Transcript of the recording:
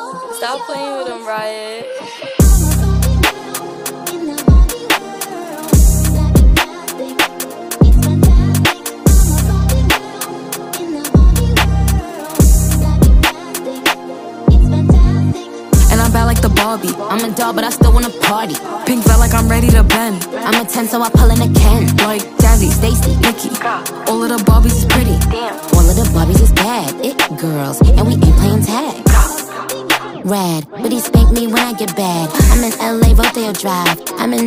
Stop playing with him, Riot. And I'm bad like the Barbie. I'm a doll, but I still wanna party. Pink felt like I'm ready to bend. I'm a 10, so I pull in a Ken. Like Jazzy, Stacy, Nikki. All of the Barbies is pretty. All of the Barbies is bad. It girls, and we ain't playing tag. Rad, but he spank me when I get bad. I'm in LA, Rodeo Drive. I'm in